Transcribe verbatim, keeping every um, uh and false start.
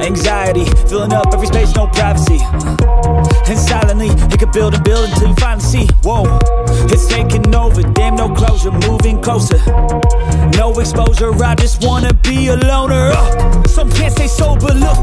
Anxiety, filling up every space, no privacy. And silently, it could build and build until you finally see, whoa, it's taking over, damn no closure, moving closer. No exposure, I just wanna be a loner. uh, Some can't stay sober, look,